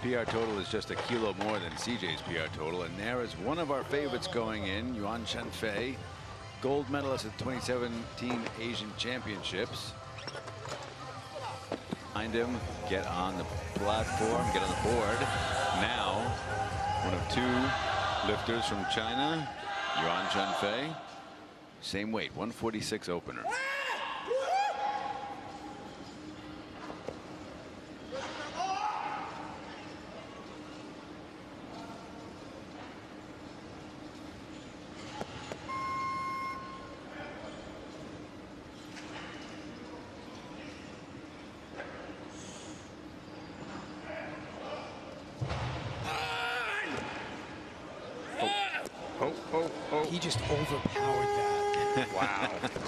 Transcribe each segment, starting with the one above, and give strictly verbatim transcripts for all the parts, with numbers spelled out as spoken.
P R total is just a kilo more than C J's P R total. And there is one of our favorites going in, Yuan Chengfei, gold medalist at the twenty seventeen Asian Championships. Find him, get on the platform, get on the board. Now, one of two lifters from China, Yuan Chengfei. Same weight, one forty-six opener. Oh, oh, oh. He just overpowered that. Wow.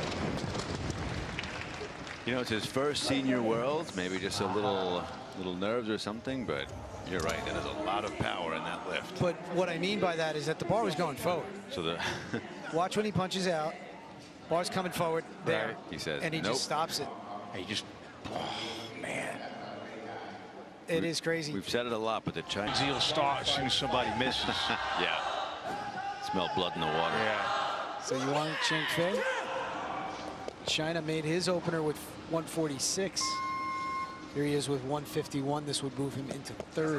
You know, it's his first senior world, maybe just a little little nerves or something, but you're right, there's a lot of power in that lift. But what I mean by that is that the bar was going forward. So the Watch when he punches out. Bar's coming forward there. Right. He says, and he nope. just stops it. He just, oh, man. It we, is crazy. We've said it a lot, but the Chinese. He'll start as soon as somebody misses. Yeah. Smell blood in the water. Yeah. So Yuan Chengfei. China made his opener with one forty-six. Here he is with one fifty-one. This would move him into third.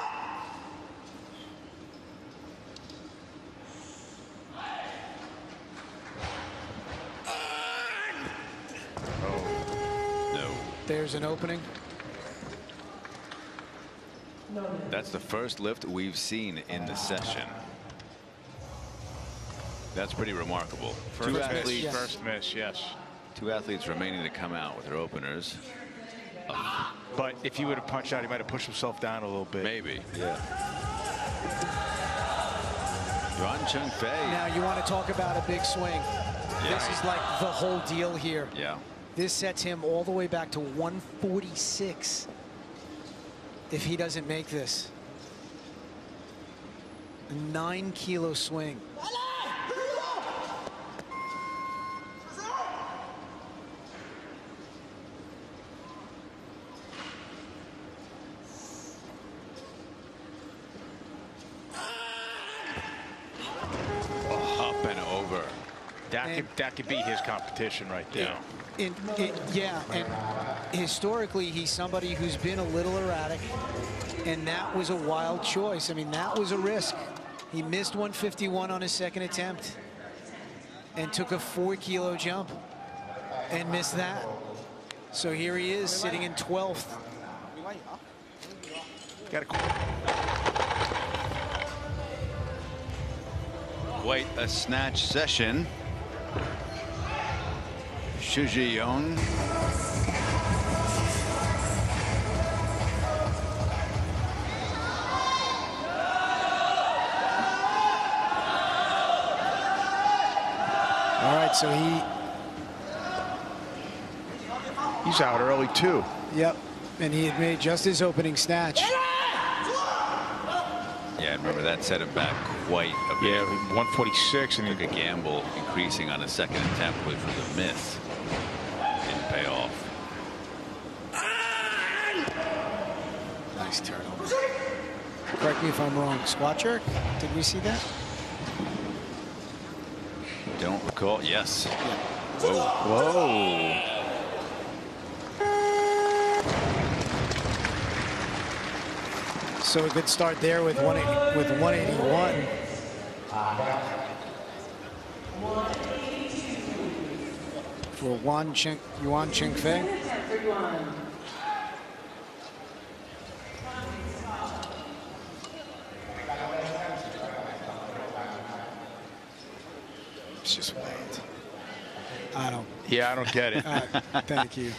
Oh. No. There's an opening. That's the first lift we've seen in the session. That's pretty remarkable. First two miss, athletes, yes. first miss, yes. two athletes remaining to come out with their openers. Oh, But if he would have punched out, he might have pushed himself down a little bit. maybe, yeah. Yuan Chengfei. Now you want to talk about a big swing. Yeah. This is like the whole deal here. Yeah. This sets him all the way back to one forty-six if he doesn't make this. A nine kilo swing. Up and over. That And- could, that could be his competition right there. In, in, yeah, and historically, he's somebody who's been a little erratic, and that was a wild choice. I mean, that was a risk. He missed one fifty-one on his second attempt and took a four kilo jump and missed that. So here he is sitting in twelfth. Got Quite a snatch session. Xu Zhiyong. All right, so he, He's out early, too. yep, and he had made just his opening snatch. Yeah, remember that set him back quite a bit. Yeah, one forty-six. And Took he, a gamble increasing on a second attempt, which was a miss. Didn't pay off. Nice turnover. Correct me if I'm wrong. Squat jerk? Did we see that? Don't recall. Yes. whoa. Whoa. So a good start there with one eighty, with one eighty-one. For Yuan Cheng, Yuan Chengfei. It's just wild. I don't. Yeah, I don't get it. Uh, thank you.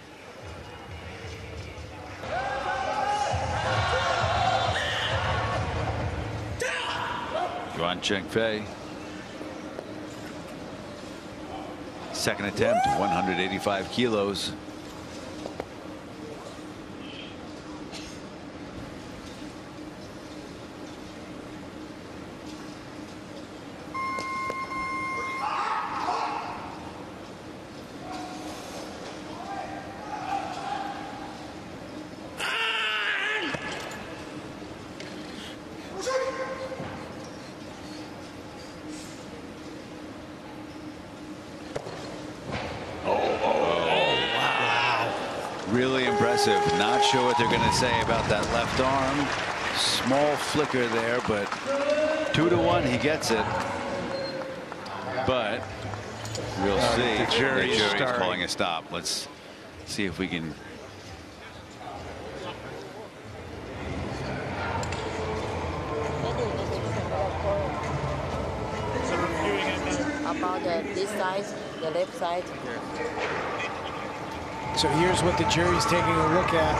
Yuan Chengfei. Second attempt, one hundred eighty-five kilos. aggressive. Not sure what they're going to say about that left arm. Small flicker there, but two to one, he gets it. But we'll Uh, see. the jury is jury's starting. calling a stop. Let's see if we can. About the, this side, the left side. So here's what the jury's taking a look at.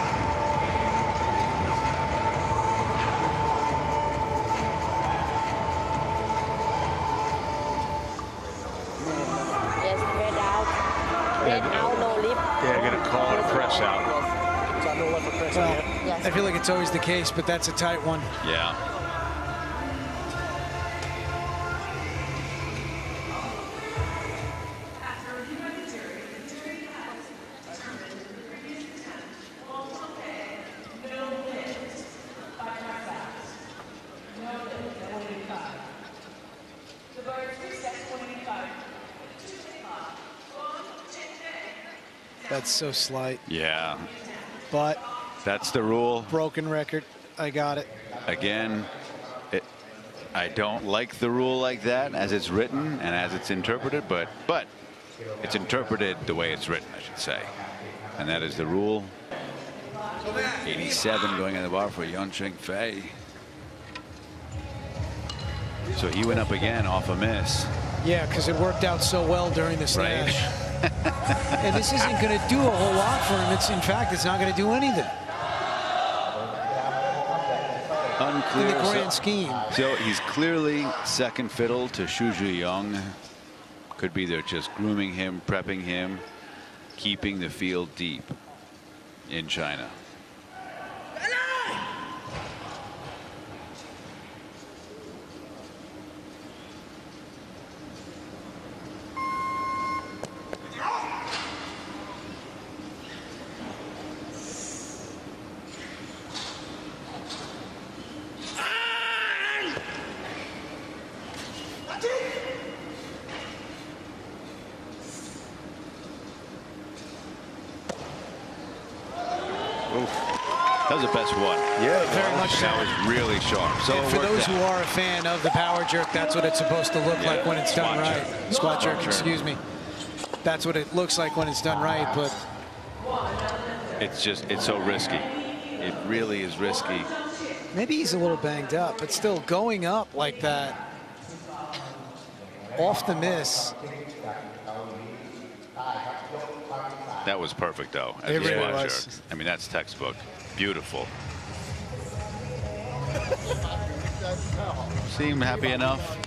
Yes, red out. Red Yeah, out, no lip. Yeah, gonna call it a press out. Well, Yes. I feel like it's always the case, but that's a tight one. Yeah. That's so slight. Yeah. But That's the rule. broken record. I got it. Again, it, I don't like the rule like that as it's written and as it's interpreted, but but it's interpreted the way it's written, I should say. And that is the rule. eighty-seven going in the bar for Yuan Chengfei. So he went up again off a miss. Yeah, because it worked out so well during the Right. smash. And this isn't going to do a whole lot for him. It's, in fact, it's not going to do anything Unclear. in the grand so, scheme. so he's clearly second fiddle to Xu Zhiyong. Could be they're just grooming him, prepping him, keeping the field deep in China. That was the best one. Yeah, Very much so. That was really sharp. So And it for worked those out. who are a fan of the power jerk, that's what it's supposed to look Yeah. like when it's done Squat right. jerk. Squat jerk, Squat jerk. excuse me. That's what it looks like when it's done right, but It's just, it's so risky. It really is risky. maybe he's a little banged up, but still going up like that off the miss. That was perfect, though. As It a really squat was. jerk. I mean, that's textbook. Beautiful. Seem happy enough?